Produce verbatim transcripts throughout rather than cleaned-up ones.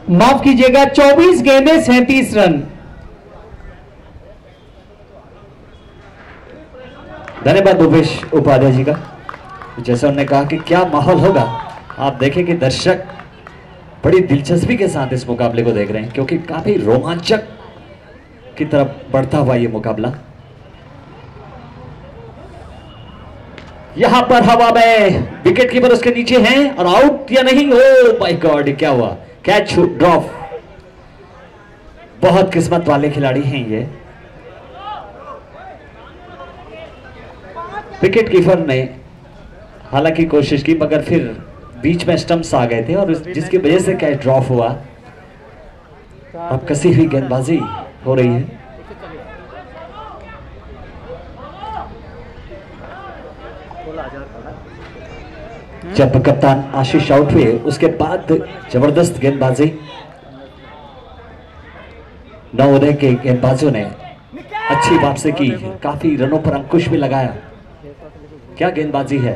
माफ कीजिएगा, चौबीस गेंदे सैंतीस रन। धन्यवाद भूपेश उपाध्याय जी का। जैसा उन्होंने कहा कि क्या माहौल होगा, आप देखें कि दर्शक बड़ी दिलचस्पी के साथ इस मुकाबले को देख रहे हैं, क्योंकि काफी रोमांचक की तरफ बढ़ता हुआ ये मुकाबला। यहां पर हवा में विकेट कीपर उसके नीचे हैं और आउट या नहीं, ओ माय गॉड क्या हुआ, कैच ड्रॉप। बहुत किस्मत वाले खिलाड़ी हैं ये। विकेट कीपर ने हालांकि कोशिश की, मगर फिर बीच में स्टंप्स आ गए थे और जिसकी वजह से कैच ड्रॉप हुआ। अब कसी हुई गेंदबाजी हो रही है। जब कप्तान आशीष आउट हुए उसके बाद जबरदस्त गेंदबाजी नवोदय के गेंदबाजों ने अच्छी वापसी की, काफी रनों पर अंकुश भी लगाया। क्या गेंदबाजी है।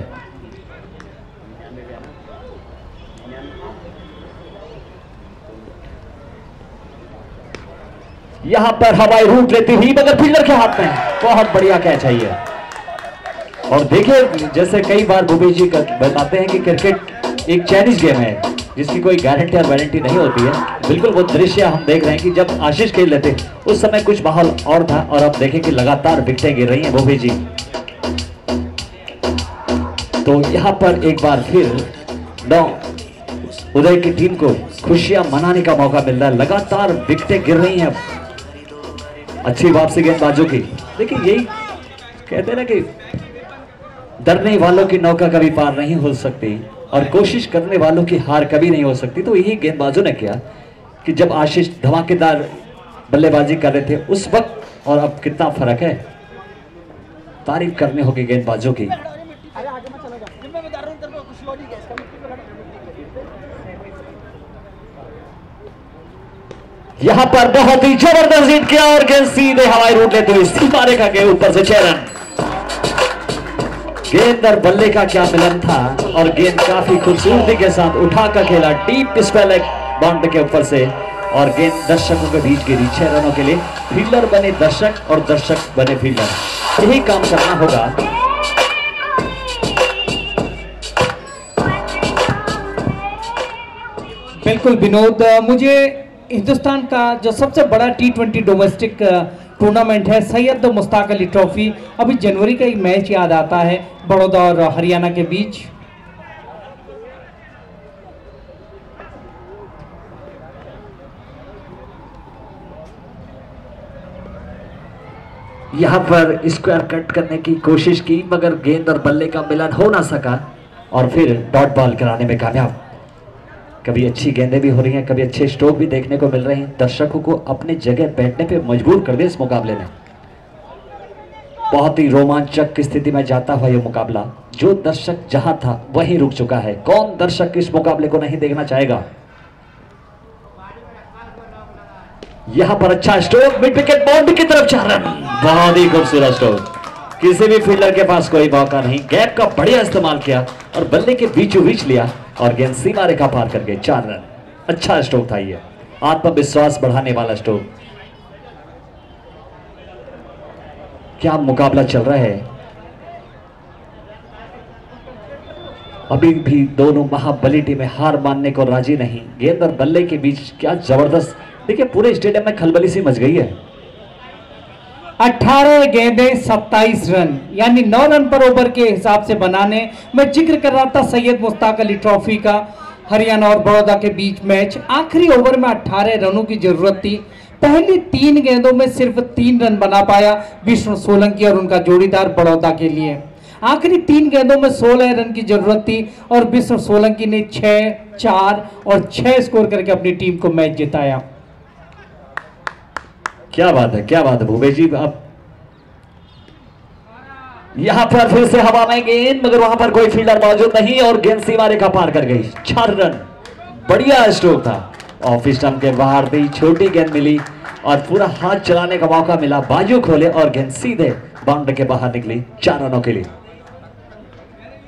यहां पर हवाई रूट लेती हुई मगर फील्डर के हाथ में बहुत बढ़िया कैच है ये। और देखिए जैसे कई बार भूपेश जी बताते हैं कि क्रिकेट एक चैलेंज गेम है जिसकी कोई गारंटी और वारंटी नहीं होती है। बिल्कुल वो दृश्य हम देख रहे हैं कि जब आशीष खेल लेते उस समय कुछ माहौल और था, और अब देखें कि लगातार विकेटें गिर रही हैं भूपेश जी। तो यहां पर एक बार फिर नौ उदय की टीम को खुशियां मनाने का मौका मिल रहा है। लगातार विकेटें गिर रही हैं। अच्छी वापसी गेंदबाजों की। देखिए यही कहते हैं ना कि डरने वालों की नौका कभी पार नहीं हो सकती और कोशिश करने वालों की हार कभी नहीं हो सकती। तो यही गेंदबाजों ने किया कि जब आशीष धमाकेदार बल्लेबाजी कर रहे थे उस वक्त और अब कितना फर्क है। तारीफ करने होगी गेंदबाजों की। यहां पर बहुत ही जबरदस्त हिट किया और गेंद सीधे हवाई रूट लेते हुए सीमा रेखा के ऊपर से छह रन। गेंद और बल्ले का क्या मिलन था और गेंद काफी खूबसूरती के साथ उठाकर खेला डीप स्पेल बाउंड्री के ऊपर से और गेंद दर्शकों के बीच गिरी छह रनों के लिए। फील्डर बने दर्शक और दर्शक बने फील्डर, यही काम करना होगा। बिल्कुल विनोद, मुझे हिंदुस्तान का जो सबसे बड़ा टी ट्वेंटी डोमेस्टिक टूर्नामेंट है सैयद मुश्ताक अली ट्रॉफी, अभी जनवरी का एक मैच याद आता है बड़ौदा और हरियाणा के बीच। यहां पर स्क्वायर कट करने की कोशिश की मगर गेंद और बल्ले का मिलन हो ना सका और फिर डॉट बॉल कराने में कामयाब। कभी अच्छी गेंदें भी हो रही हैं, कभी अच्छे स्ट्रोक भी देखने को मिल रहे हैं। दर्शकों को अपने जगह बैठने पे मजबूर कर दिया इस मुकाबले ने। बहुत ही रोमांचक की स्थिति में जाता हुआ यह मुकाबला, जो दर्शक जहां था वहीं रुक चुका है। कौन दर्शक इस मुकाबले को नहीं देखना चाहेगा। यहां पर अच्छा स्ट्रोक, मिड विकेट बाउंड्री की तरफ चार रन। बहुत ही खूबसूरत स्ट्रोक, किसी भी फील्डर के पास कोई मौका नहीं। गैप का बढ़िया इस्तेमाल किया और बल्ले के बीचों बीच लिया और गेंद सीमा रेखा पार कर गए, चार रन। अच्छा स्ट्रोक था ये, आत्मविश्वास बढ़ाने वाला स्ट्रोक। क्या मुकाबला चल रहा है। अभी भी दोनों महाबली टीमें हार मानने को राजी नहीं। गेंद और बल्ले के बीच क्या जबरदस्त, देखिए पूरे स्टेडियम में खलबली सी मच गई है। अठारह गेंदें सत्ताईस रन, यानी नौ रन पर ओवर के हिसाब से बनाने। मैं जिक्र कर रहा था सैयद मुश्ताक अली ट्रॉफी का, हरियाणा और बड़ौदा के बीच मैच। आखिरी ओवर में अठारह रनों की जरूरत थी। पहली तीन गेंदों में सिर्फ तीन रन बना पाया विष्णु सोलंकी और उनका जोड़ीदार बड़ौदा के लिए। आखिरी तीन गेंदों में सोलह रन की जरूरत थी और विष्णु सोलंकी ने छह, चार और छह स्कोर करके अपनी टीम को मैच जिताया। क्या बात है, क्या बात है भूपेश जी। अब यहां पर फिर से हवा में गेंद, मगर वहां पर कोई फील्डर मौजूद नहीं और गेंद सीमा रेखा पार कर गई, चार रन। बढ़िया स्ट्रोक था, ऑफ स्टंप के बाहर थी, छोटी गेंद मिली और पूरा हाथ चलाने का मौका मिला। बाजू खोले और गेंद सीधे बाउंड्री के बाहर निकली, चार रनों के लिए।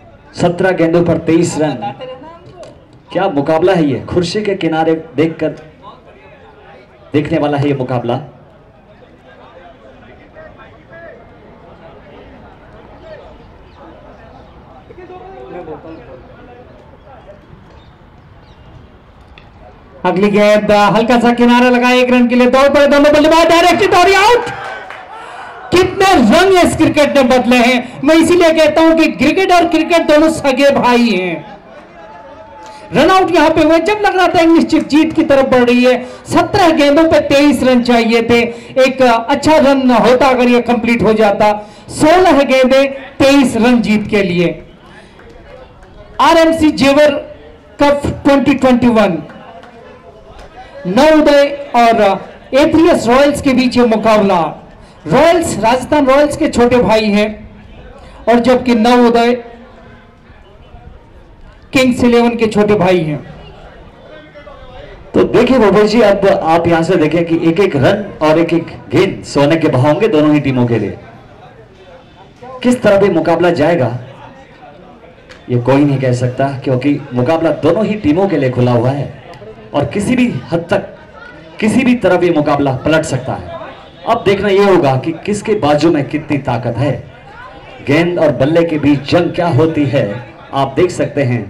सत्रह गेंदों पर तेईस रन। क्या मुकाबला है ये, कुर्सी के किनारे देखकर देखने वाला है ये मुकाबला। अगली गेंद हल्का सा किनारा लगा, एक रन के लिए दौड़ पड़े दोनों बल्लेबाज, डायरेक्ट दौड़ी आउट। कितने रंग इस क्रिकेट ने बदले हैं। मैं इसीलिए कहता हूं कि क्रिकेट और क्रिकेट दोनों सगे भाई हैं। रन आउट यहां पे हुए जब लग रहा था एक निश्चित जीत की तरफ बढ़ रही है। सत्रह गेंदों पे तेईस रन चाहिए थे, एक अच्छा रन होता अगर ये कंप्लीट हो जाता। सोलह गेंदें तेईस रन जीत के लिए। RMC Jewar cup twenty twenty one, Navodaya और एथरियस रॉयल्स के बीच ये मुकाबला। रॉयल्स राजस्थान रॉयल्स के छोटे भाई हैं और जबकि नवोदय किंग्स इलेवन के छोटे भाई हैं। तो देखिए भूपेश जी, अब आप यहां से देखें कि एक एक रन और एक एक गेंद सोने के भाव होंगे दोनों ही टीमों के लिए। किस तरह भी मुकाबला जाएगा ये कोई नहीं कह सकता, क्योंकि मुकाबला दोनों ही टीमों के लिए खुला हुआ है और किसी भी हद तक किसी भी तरह भी मुकाबला पलट सकता है। अब देखना यह होगा कि किसके बाजू में कितनी ताकत है। गेंद और बल्ले के बीच जंग क्या होती है आप देख सकते हैं।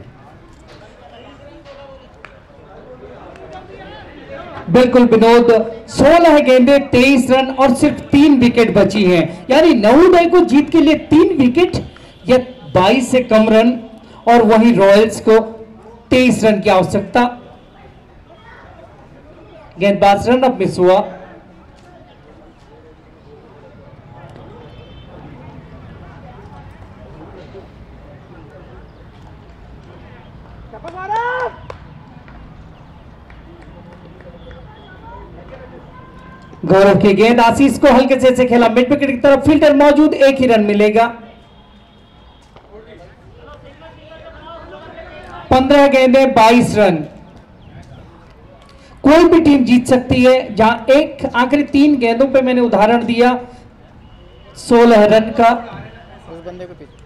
बिल्कुल विनोद, सोलह गेंदें तेईस रन और सिर्फ तीन विकेट बची हैं, यानी नवोदय को जीत के लिए तीन विकेट या बाईस से कम रन और वहीं रॉयल्स को तेईस रन की आवश्यकता। गेंदबाज रन अप मिस हुआ। गौरव की गेंद, आशीष को हल्के से, से खेला मिड विकेट की तरफ, फील्डर मौजूद, एक ही रन मिलेगा। पंद्रह गेंदें बाईस रन। कोई भी टीम जीत सकती है। जहां एक आखिरी तीन गेंदों पे मैंने उदाहरण दिया सोलह रन का। उस बंदे को पीछे।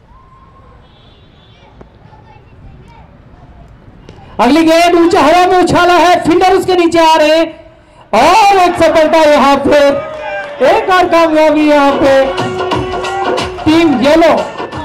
अगली गेंद ऊंचा हवा में उछाला है, फील्डर उसके नीचे आ रहे हैं और एक सफलता यहां पे, एक और कामयाबी यहां पे टीम येलो।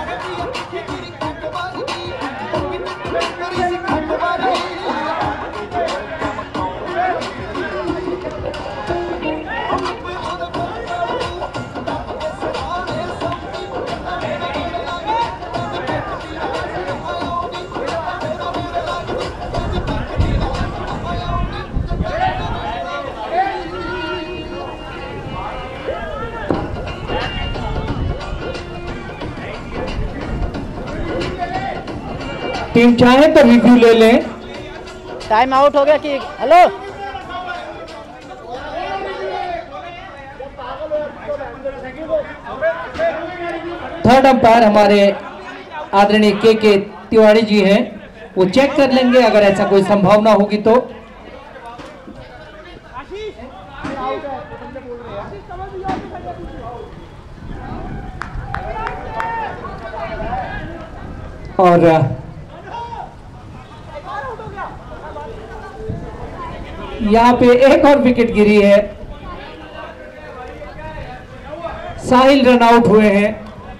टीम चाहे तो रिव्यू ले लें। टाइम आउट हो गया कि हेलो थर्ड अंपायर हमारे आदरणीय के के तिवारी जी हैं, वो चेक कर लेंगे अगर ऐसा कोई संभावना होगी तो। और यहां पे एक और विकेट गिरी है, साहिल रन आउट हुए हैं।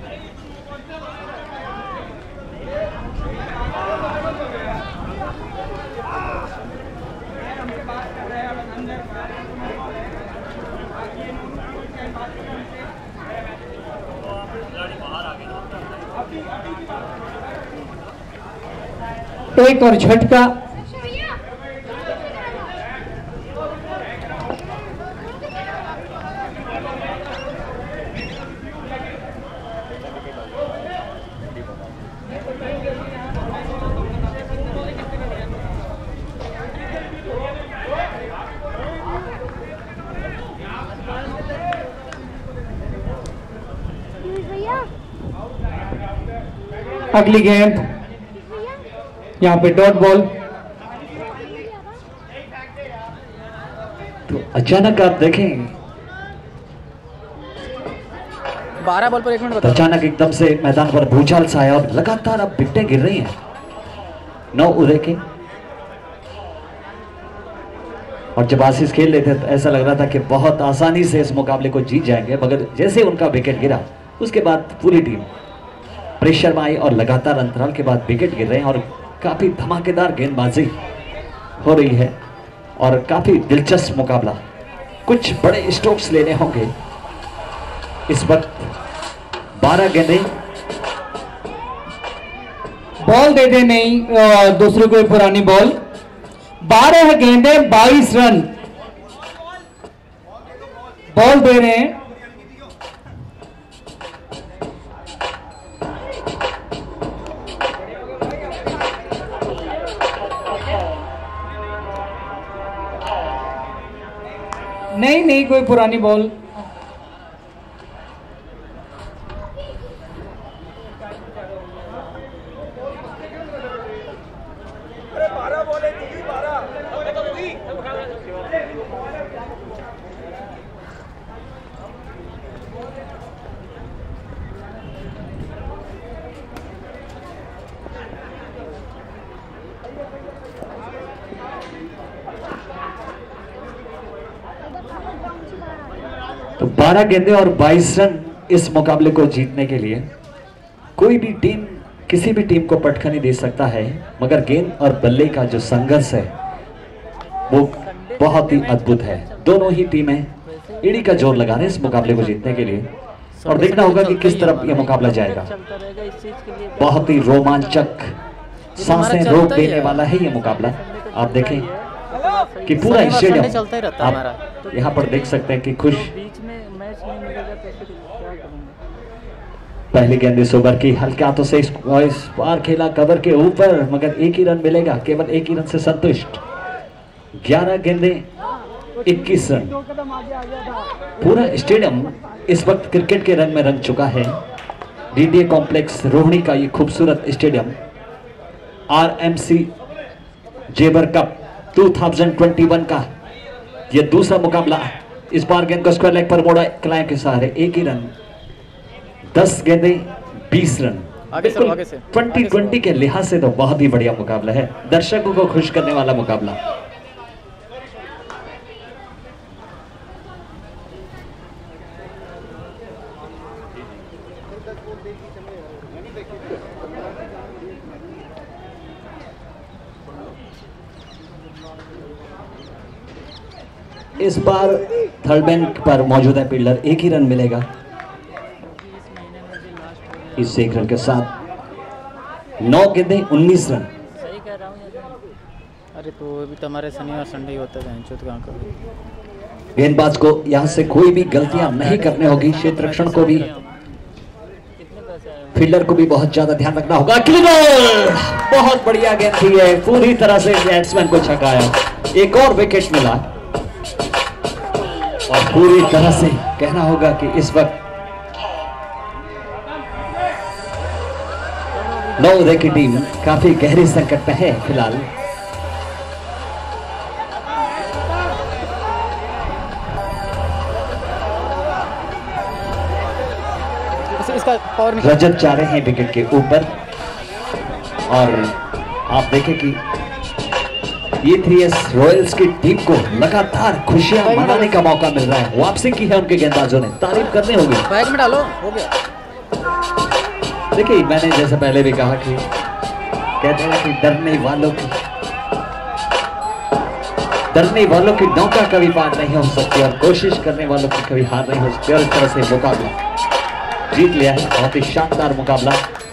एक और झटका, अगली गेंद यहां पे डॉट बॉल। तो अचानक आप देखें बारह बॉल पर एक मिनट तो बता। अचानक एकदम से मैदान पर भूचाल सा आया और लगातार अब विकेटें गिर रही हैं नौ उदय के। और जब आशीष खेल रहे थे तो ऐसा लग रहा था कि बहुत आसानी से इस मुकाबले को जीत जाएंगे, मगर जैसे उनका विकेट गिरा उसके बाद पूरी टीम प्रेशर में आई और लगातार अंतराल के बाद विकेट गिर रहे हैं और काफी धमाकेदार गेंदबाजी हो रही है और काफी दिलचस्प मुकाबला। कुछ बड़े स्ट्रोक्स लेने होंगे इस वक्त। बारह गेंदें, बॉल दे दे नहीं दूसरे को पुरानी बॉल। बारह गेंदें बाईस रन, बॉल दे रहे हैं। नहीं नहीं कोई पुरानी बॉल। तो बारह गेंदें और बाईस रन इस मुकाबले को जीतने के लिए कोई भी टीम किसी भी टीम को पटखनी नहीं दे सकता है, मगर गेंद और बल्ले का जो संघर्ष है वो बहुत ही अद्भुत है। दोनों ही टीमें एड़ी का जोर लगा रहे हैं इस मुकाबले को जीतने के लिए और देखना होगा कि किस तरफ यह मुकाबला जाएगा। बहुत ही रोमांचक, सांसें रोक देने वाला है ये मुकाबला। आप देखें कि पूरा स्टेडियम, आप यहाँ पर देख सकते हैं कि खुश। पहली गेंद इस ओवर की हल्के हाथों से इस बार खेला कवर के ऊपर, मगर एक ही रन मिलेगा, केवल एक ही रन से संतुष्ट। ग्यारह गेंदें इक्कीस रन। पूरा स्टेडियम इस वक्त क्रिकेट के रंग में रंग चुका है। डीडीए कॉम्प्लेक्स रोहिणी का ये खूबसूरत स्टेडियम आरएमसी जेबर कप दो हज़ार इक्कीस का ये दूसरा मुकाबला। इस बार गेंद को स्क्वायर लेग पर मोड़ा क्लाइम के सहारे, एक ही रन। दस गेंदें बीस रन। बिल्कुल ट्वेंटी ट्वेंटी के लिहाज से तो बहुत ही बढ़िया मुकाबला है, दर्शकों को खुश करने वाला मुकाबला। इस बार थर्ड बैंक पर मौजूद है फील्डर, एक ही रन मिलेगा इस एक रन के साथ। नौ गेंदें उन्नीस रन। सही कह रहा हूँ। अरे तो अभी तो हमारे शनिवार संडे ही होता है, चौथ कहाँ कर। गेंदबाज को यहाँ से कोई भी गलतियां नहीं करने होगी, क्षेत्र रक्षण को भी, फील्डर को भी बहुत ज्यादा ध्यान रखना होगा। क्लीनर, बहुत बढ़िया गेंद थी है, पूरी तरह से बैट्समैन को छकाया, एक और विकेट मिला और पूरी तरह से कहना होगा कि इस वक्त नवोदय की टीम काफी गहरे संकट में है फिलहाल। इसका पावर रजत जा रहे हैं विकेट के ऊपर और आप देखें कि ये थ्री एस रॉयल्स की टीम को लगातार खुशियां मनाने का मौका मिल रहा है। वापसी की है उनके गेंदबाजों ने, तारीफ करने होगी। बैग में डालो, हो गया। देखिए मैंने जैसे पहले भी कहा कि कहते हैं कि डरने वालों की डरने वालों की नौका कभी पार नहीं हो सकती और कोशिश करने वालों की कभी हार नहीं हो सकती। और इस तरह से मुकाबला जीत लिया है, बहुत ही शानदार मुकाबला।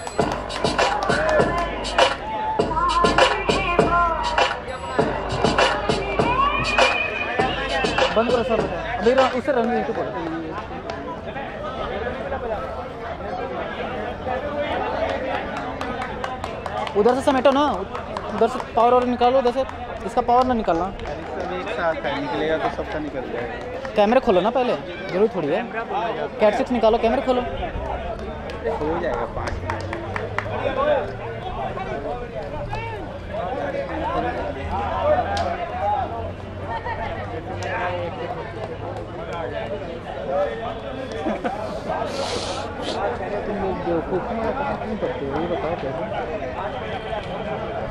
बंद करो सर, अभी उससे रन नहीं पड़ा। उधर से समेटो ना, उधर से पावर और निकालो, जैसे इसका पावर ना निकालना। एक साथ है, निकलेगा तो सबका निकल जाएगा। कैमरे खोलो ना पहले, जरूर थोड़ी है। कैट सिक्स निकालो, कैमरे खोलो। हो जाएगा पाँच मिनट।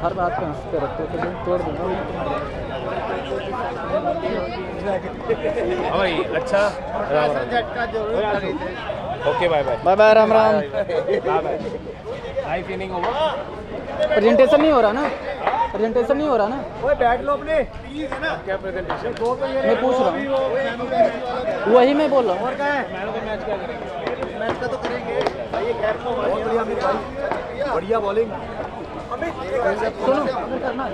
हर बात पे हंस के रखते हो तो तोड़ दूंगा भाई अच्छा okay bye bye bye bye Ram Ram live inning over presentation नहीं हो रहा ना प्रेजेंटेशन नहीं हो रहा ना ओए बैठ लो अपने प्लीज है ना क्या प्रेजेंटेशन मैं पूछ रहा हूँ वही मैं बोल रहा हूँ और क्या है मैन ऑफ द मैच क्या करेंगे मैच का तो करेंगे भाई ये खैर को बहुत बढ़िया अमित भाई बढ़िया बॉलिंग अमित सुनो करना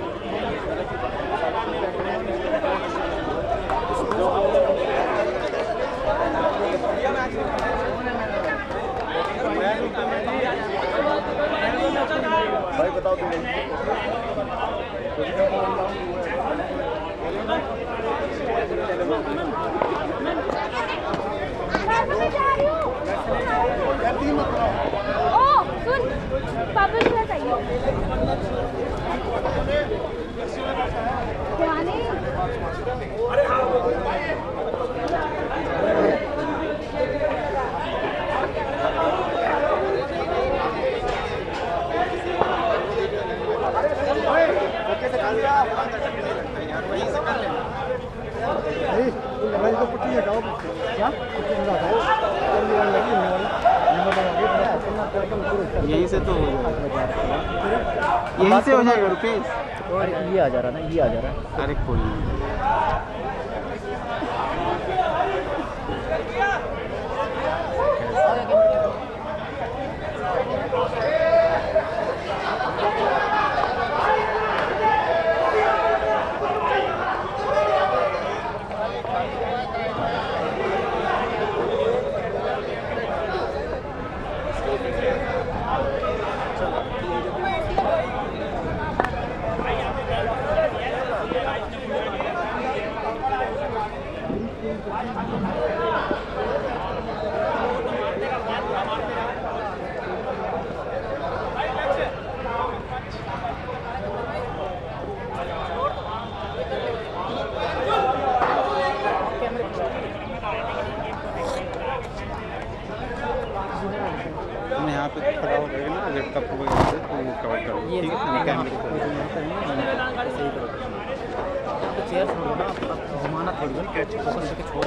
भाई बताओ तुम ओ सुन पापा से चाहिए अरे हाँ यहीं से तो यहीं से हो जाएगा रुपेश ये आ जा रहा ना ये आ जा रहा है अरे कोई नहीं यहाँ पे खड़ा हो गया ना रेड कप वगैरह से तो वो कवर कर लो ठीक है कैमरे तो चेयर छोड़ो ना घुमाना थोड़ी कैच फोकस करके छोड़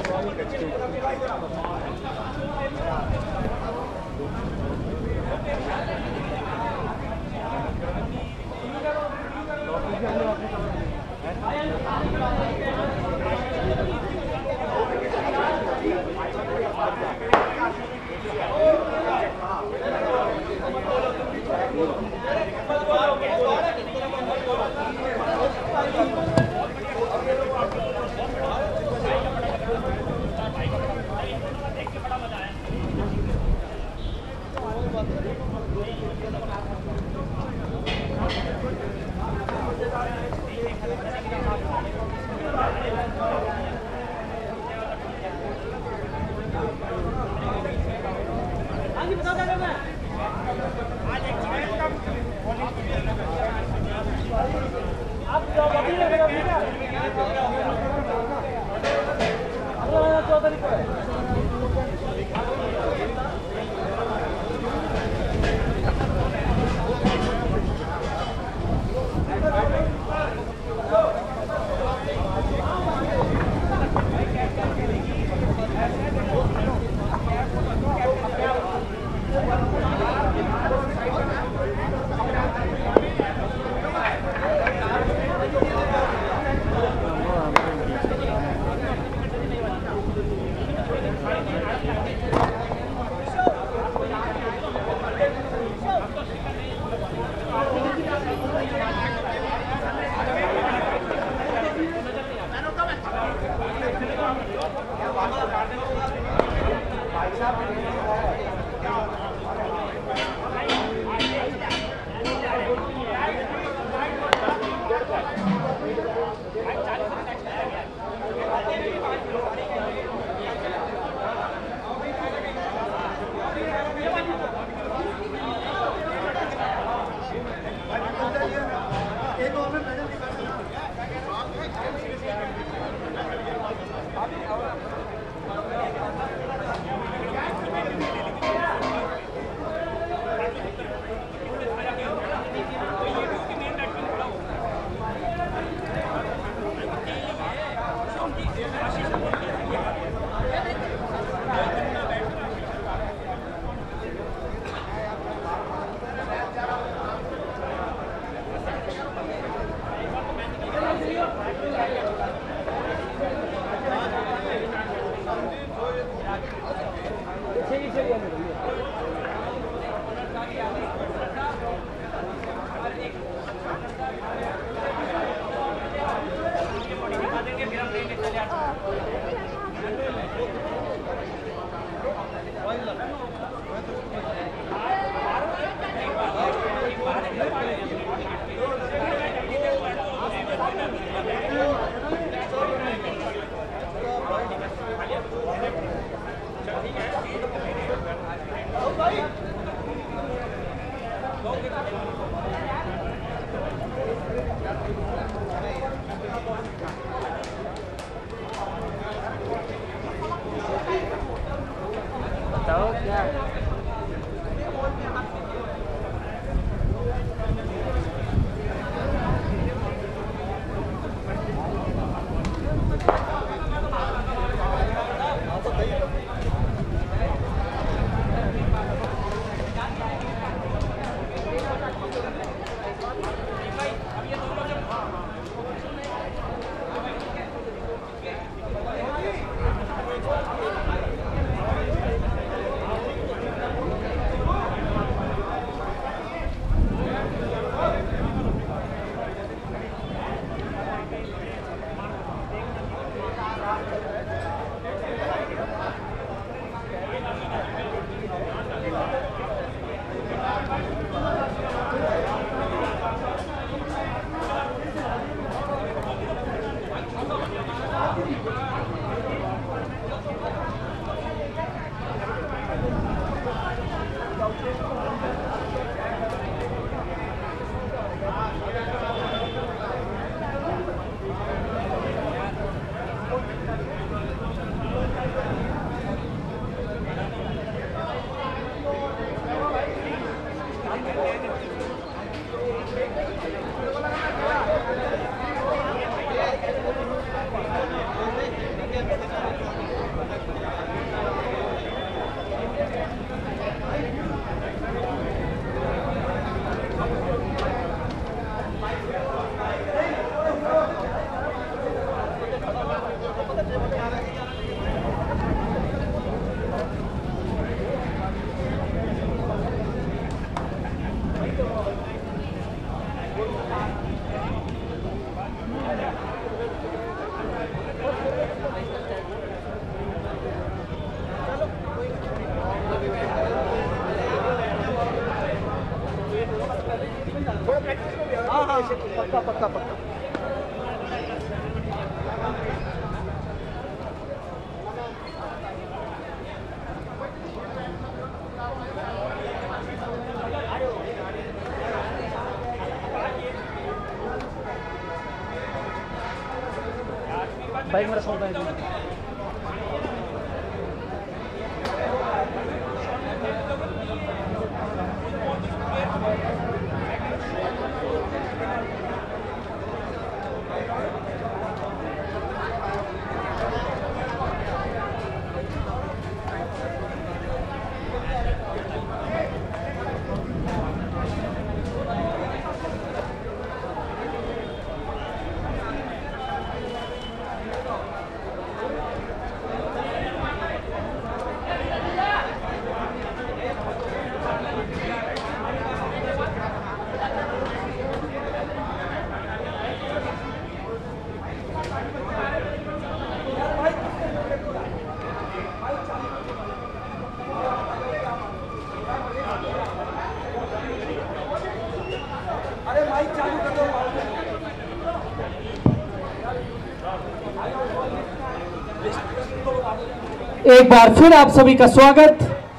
पक्का पक्का पक्का। बाइक मेरा सौदा है। एक बार फिर आप सभी का स्वागत।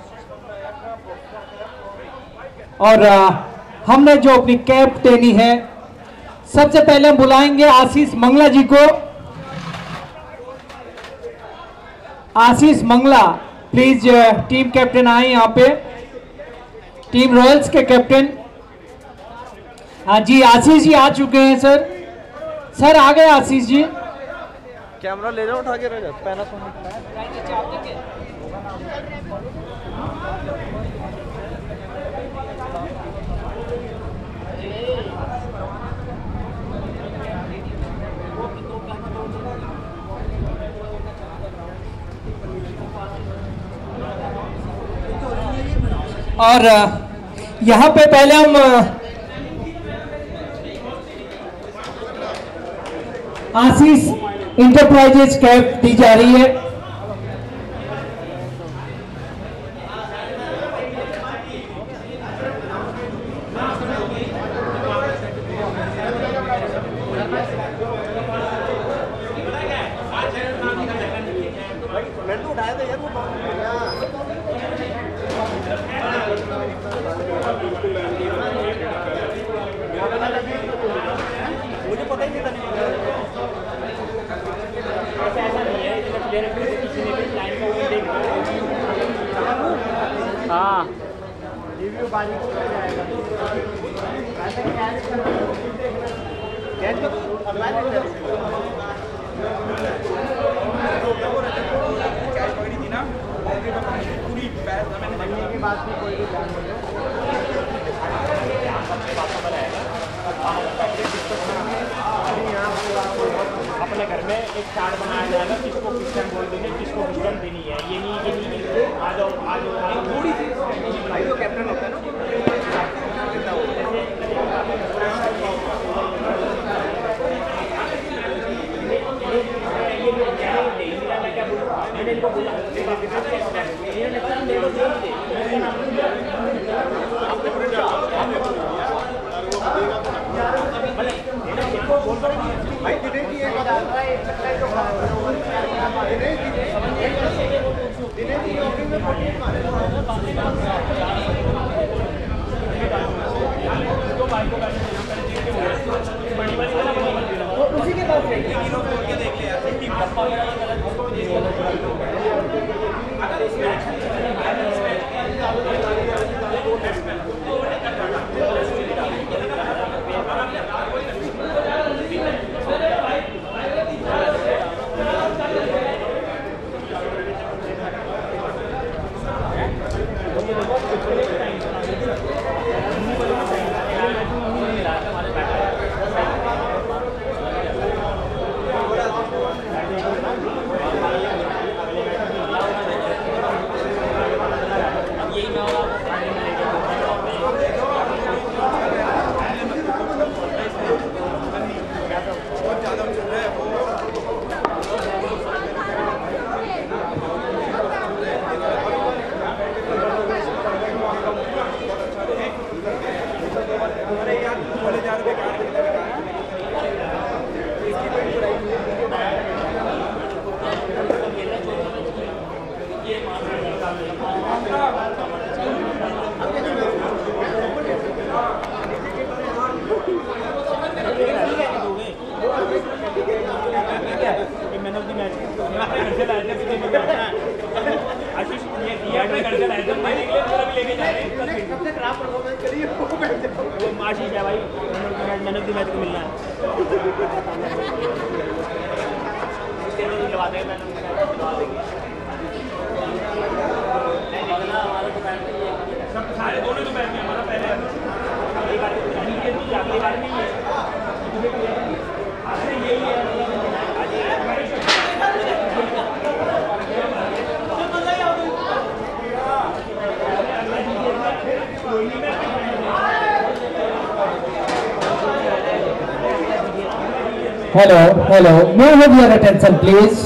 और आ, हमने जो अपनी कैप टेनी है, सबसे पहले हम बुलाएंगे आशीष मंगला जी को। Ashish Mangla please team captain आए यहाँ पे, टीम रॉयल्स के कैप्टन। हाँ जी, आशीष जी आ चुके हैं सर। सर आ गए आशीष जी। कैमरा ले जाओ उठा के, रह जाओ पैनासोनिक। और यहाँ पे पहले हम आशीष इंटरप्राइजेज कैप दी जा रही है। मुझे पता ही नहीं था। हाँ रिव्यू बाजी को जाएगा। कैच का कैच पकड़ी थी ना, पूरी पैर मैंने की बात की, कोई भी ध्यान नहीं अपने घर में एक चार्ट बनाया जाएगा, किसको किस्टम बोल देंगे, किसको किस्टम देनी है। ये नहीं ये नहीं आ जाओ आ जाओ थोड़ी सी भाई तो कैप्टन होता है ना। मैंने इनको बोला भाई दिनेश जी एक बात दिनेश जी दिनेश जी ओपनिंग में फोर्टीन मारे उसी के पास देख ले यार टीम सारे दोनों तो बैठ हमारा पहले अगली बार अगली बार नहीं है यही है। Hello hello, may I have your attention please.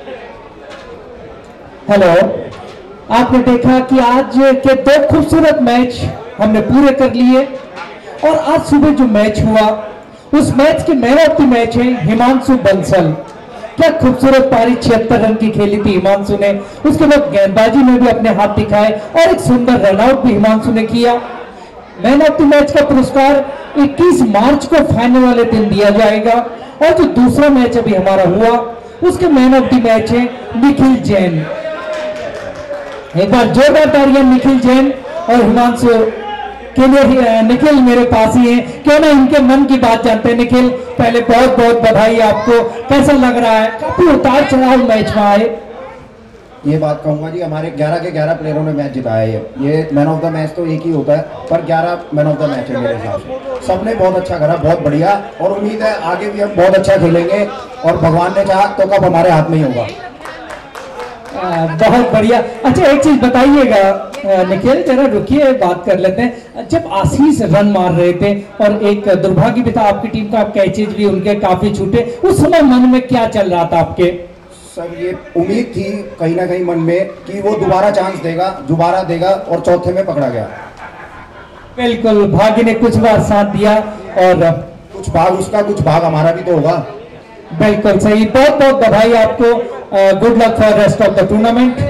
Hello, आपने देखा कि आज के दो खूबसूरत मैच हमने पूरे कर लिए और आज सुबह जो मैच हुआ उस मैच के मैन ऑफ द मैच है हिमांशु बंसल। क्या खूबसूरत पारी छिहत्तर रन की खेली थी हिमांशु ने, उसके बाद गेंदबाजी में भी अपने हाथ दिखाए और एक सुंदर रनआउट भी हिमांशु ने किया। मैन ऑफ द मैच का पुरस्कार इक्कीस मार्च को फाइनल वाले दिन दिया जाएगा और जो दूसरा मैच अभी हमारा हुआ उसके मैन ऑफ द मैच है निखिल जैन। एक बार जोरदार तालियां निखिल जैन और हिमांशु के लिए। निखिल मेरे पास ही है, क्यों ना इनके मन की बात जानते हैं। निखिल, पहले बहुत बहुत बधाई आपको, कैसा लग रहा है? काफी उतार चढ़ाव मैच में आए। ये बात कहूंगा जी, हमारे ग्यारह के ग्यारह प्लेयरों ने मैच जिताया है। ये मैन ऑफ द मैच तो एक ही होता है, पर ग्यारह मैन ऑफ द मैच है मेरे हिसाब से। सबने बहुत अच्छा करा, बहुत बढ़िया, और उम्मीद है आगे भी हम बहुत अच्छा खेलेंगे और भगवान ने चाहा तो कब हमारे हाथ में ही होगा। आ, बहुत बढ़िया। अच्छा, एक चीज बताइएगा निखिल, जरा रुकिए, बात कर लेते हैं। जब आशीष रन मार रहे थे और एक दुर्भाग्य भी था आपकी टीम का, कैचेज भी उनके काफी छूटे, उस समय मन में क्या चल रहा था आपके? सर, ये उम्मीद थी कहीं ना कहीं मन में कि वो दोबारा चांस देगा, दोबारा देगा, और चौथे में पकड़ा गया। बिल्कुल, भाग्य ने कुछ बार साथ दिया और कुछ भाग उसका, कुछ भाग हमारा भी तो होगा। बिल्कुल सही। बहुत बहुत बधाई आपको। Good luck for rest of the tournament.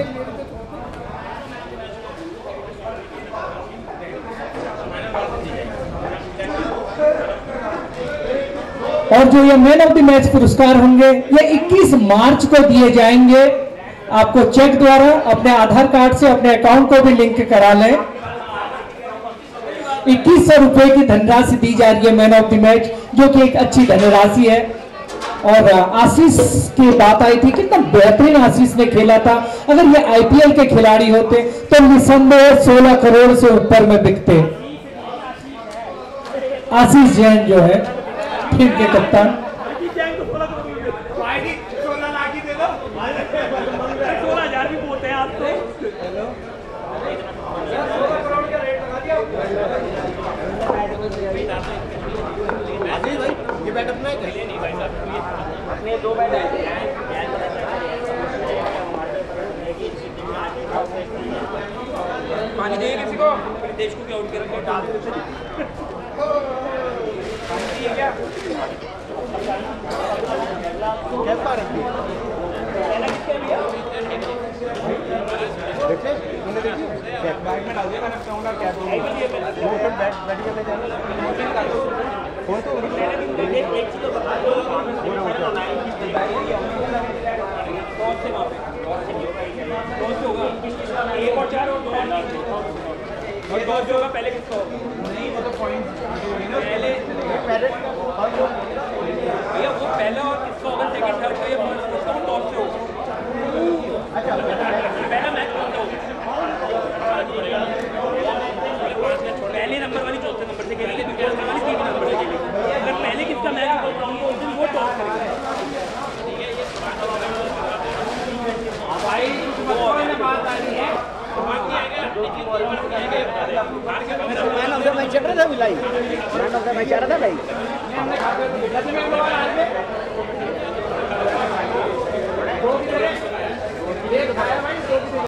और जो ये मैन ऑफ द मैच पुरस्कार होंगे ये इक्कीस मार्च को दिए जाएंगे। आपको चेक द्वारा अपने आधार कार्ड से अपने अकाउंट को भी लिंक करा लें। इक्कीस सौ रुपए की धनराशि दी जा रही है मैन ऑफ द मैच, जो कि एक अच्छी धनराशि है। और आशीष की बात आई थी, कितना बेहतरीन आशीष ने खेला था। अगर ये आईपीएल के खिलाड़ी होते तो निसंदेह सोलह करोड़ से ऊपर में बिकते। आशीष जैन जो है टीम के कप्तान, सोलह हजार भी बोलते हैं आप तो। ये बैट अपना है नहीं भाई साहब, अपने दो बैट पानी देंगे किसी को, देश को भी आउट करके डाल देते क्या क्या पा रही है देखिए, मैंने देखिए बैग में डाल दिया, मैं कहूँगा क्या वो सब बैग बैठ के ले जाना कौन तो एक चीज बता दो कौन से वहाँ पे कौन से होगा, एक और चार और दो और दो जो होगा पहले किसको नहीं, वो तो पॉइंट पहले पहले भैया वो पहला और किसका होगा सेकंड थर्ड का, ये उसका टॉप से होगा। अच्छा, पहला मैच कौन सा होगा? पहले नंबर वाली चौथे नंबर से खेलेंगे, दूसरे नंबर वाली तीन नंबर से खेलेंगे। अगर पहले किसका मैच होगा उस दिन वो टॉप करेगा। भाई बात आ रही है, मैन ऑफ द मैच चल रहा था भाई, मैन ऑफ द मैच चल रहा था भाई।